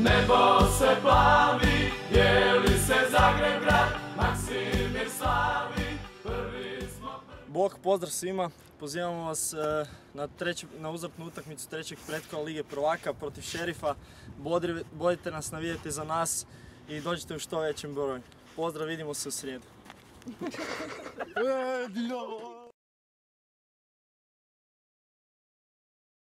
Nebo se plavi, dijeli se Zagreb grad, Maksimir slavi, prvi smo... Bog, pozdrav svima, pozivamo vas na uzvratnu utakmicu trećeg pretkola Lige prvaka protiv Šerifa. Bodite nas, navijajte za nas i dođite u što većem broju. Pozdrav, vidimo se u srijedu.